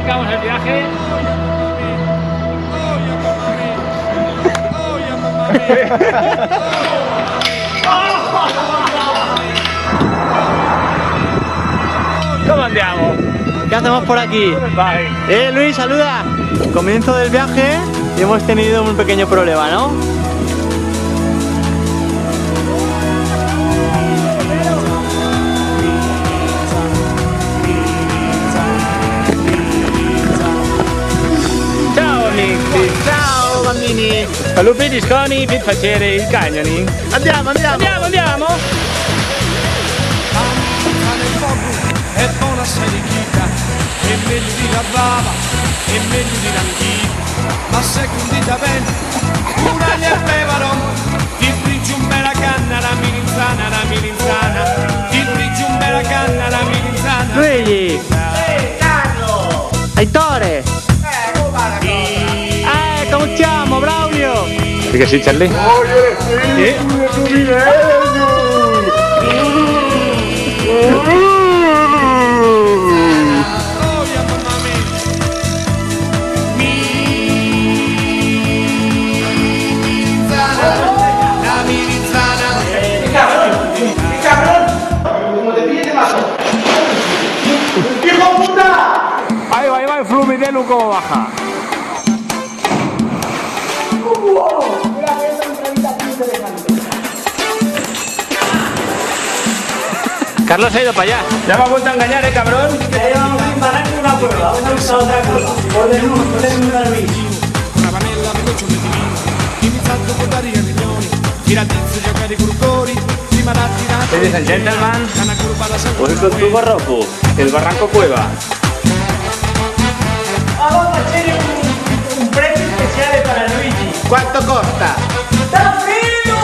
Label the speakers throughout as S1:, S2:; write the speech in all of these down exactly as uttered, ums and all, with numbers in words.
S1: arrancamos el viaje. ¿Cómo andiamo?
S2: ¿Qué hacemos por aquí?
S1: Vai.
S2: Eh, Luis, saluda. Comienzo del viaje y hemos tenido un pequeño problema, ¿no?
S1: Ciao amici.
S2: Ciao bambini.
S1: Lupi disconi per facere il canyoning.
S2: Andiamo, andiamo.
S1: Andiamo, andiamo.
S3: È buona sai di chita, è meglio di la bava, è meglio di l'antica, ma se condita bene, una gli bevano, ti friggi un bella canna, la milinzana, la milinzana, ti friggi un bella canna, la milinzana.
S2: Luigi.
S4: Ehi, Carlo!
S2: Aittore.
S4: Eh, come va la cosa?
S2: Eh, come stiamo, Braulio?
S1: Perché si c'è lì? Ahí va, ahí va el flumidelo como baja. Carlos se ha ido para allá. Ya me ha vuelto a engañar, eh, cabrón.
S2: Ya llevamos sin parar ni una prueba. Vamos a buscar otra cosa. Ponen uno, ponen uno al bici.
S3: Una panella veloce di vino, iniziato con dare riunioni, tiratizzi, giocare con cuori, prima da tirare.
S1: Ladies and gentlemen,
S3: Una curva la
S1: hoy con tu barroco, el Barranco Cueva.
S2: Vamos a hacer un, un premio especial para Luigi.
S4: Quanto costa?
S2: ¡Está frío!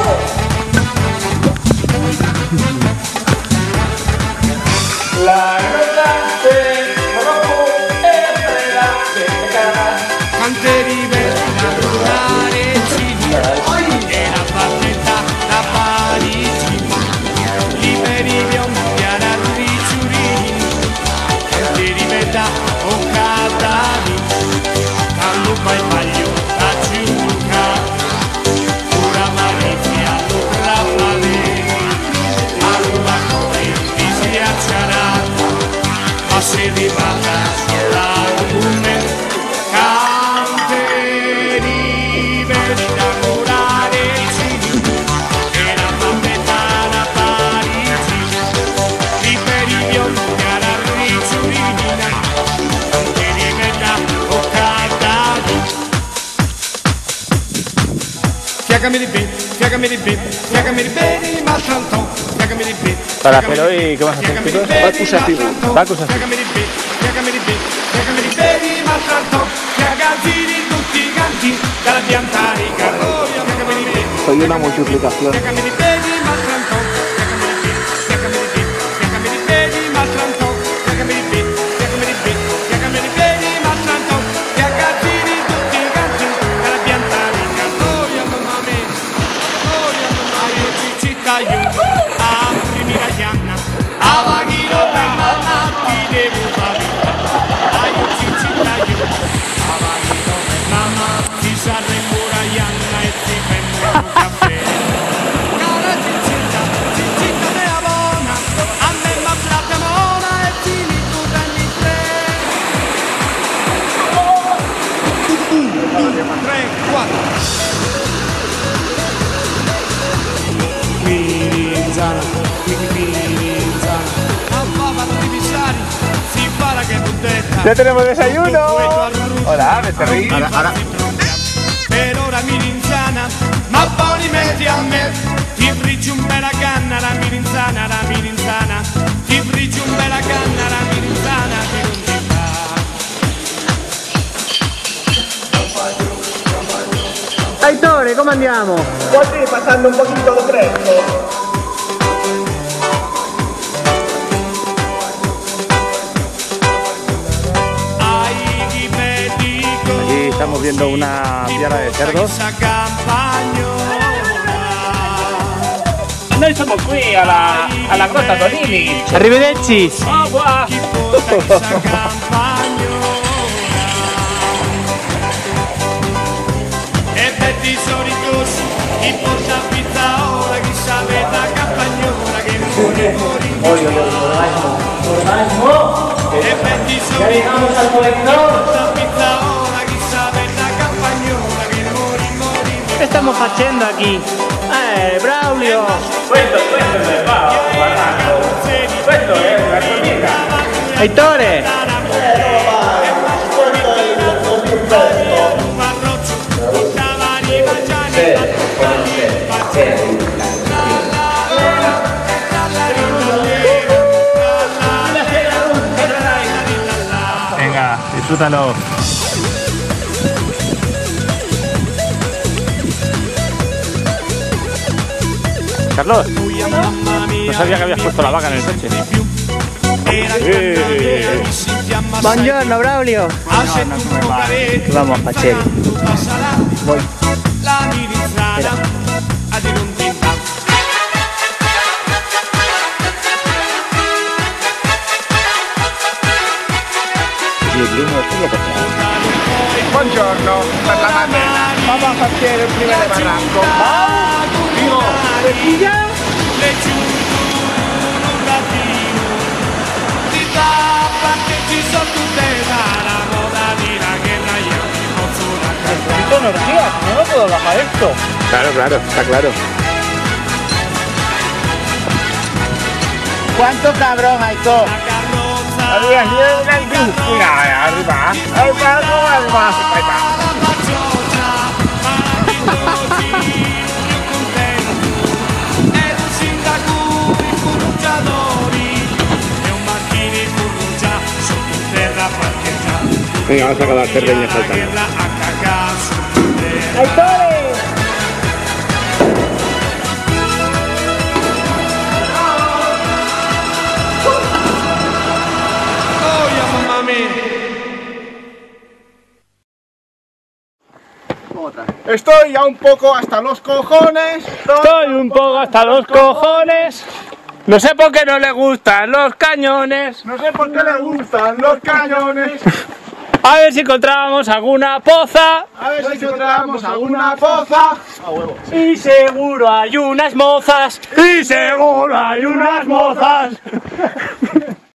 S1: La ruta de Barranco es bella, se te caerá.
S3: Canterive, la rurale civile, e la partita da Parigi, liberi biondi a ricciurini, ti riveda o cadani, callupa e maglio a giuca, pura malizia, la paleni, allora come ti si acciarata, ma se rivada sulla lume, fiácame di bit, fiácame di bit, fiácame di bit, ma tanto, fiácame di bit.
S1: Para hacer hoy, ¿qué vas a hacer, chicos?
S3: Bacus attivo.
S1: Bacus attivo.
S3: Fiácame di bit, fiácame di bit, fiácame di bit, ma tanto, fiagazzi tutti i canti, dalla pianta di carroia, fiácame di bit.
S4: Soy una multiplicación.
S3: Fiácame di bit, ma tanto, fiácame di bit, fiácame di bit, fiácame di bit, ma tanto, fiácame di bit, fiácame di bit, fiácame di bit, ma tanto, fiagazzi tutti i canti, dalla pianta di carroia, mamma mia, carroia, mamma mia, città io, aprimi la chianna, avaghino per mamma, ti devo fare, aiuti città io, avaghino per mamma, ti sarre muraianna e ti prendo un caffè. Cara città, città mea buona, a me ma plata mona e ti mi tu danni tre. Tre, quattro. Mirinzana, mirinzana, a papa divisari, si para che buddetta.
S1: ¡Ya tenemos desayuno! Hola, becerrín.
S4: Ahora, ahora.
S3: Per ora mirinzana, ma poi li metti a me. Ti friggi un bella canna, la mirinzana, la mirinzana. Ti friggi un bella canna, la mirinzana, che non ti fa.
S2: Aittore, come andiamo?
S4: Oggi passando un poquito lo fresco.
S1: Aquí estamos viendo una piara de cerdos. Noi siamo qui alla, alla Grotta Tonini.
S2: Arrivederci.
S1: Oh, wow.
S3: históricos y por la pizza ahora que sabe la campañola que mori, mori, mori. Effetti históricos y por la pizza ahora que sabe la campañola que mori, mori.
S2: ¿Qué estamos haciendo aquí? ¡Eh, Braulio!
S1: Questo, questo è il pavo, guardate. Questo è una comida.
S2: ¡Aittore!
S1: Venga, disfrútalo. Carlos, no sabía que habías puesto la vaca en el coche. Eh.
S2: Buongiorno, Braulio. Vamos, Pacheli. Voy.
S4: Buongiorno, per la mattina. Vamos a partire prima del barranco. Digo,
S2: ¿Pepilla?
S1: Necesito energía, no me puedo bajar esto.
S4: Claro, claro, está claro.
S2: ¿Cuánto cabrón, Aitor?
S4: Arriba, arriba, arriba, arriba, arriba, arriba. Venga, vamos a acabar perdeña faltando.
S2: ¡Aitor!
S4: Estoy ya un poco hasta los cojones.
S1: Estoy un poco hasta los cojones. No sé por qué no le gustan los cañones.
S4: No sé por qué le gustan los cañones.
S1: A ver si encontrábamos alguna poza.
S4: A ver si encontramos alguna poza.
S1: Y seguro hay unas mozas. Y seguro hay unas mozas.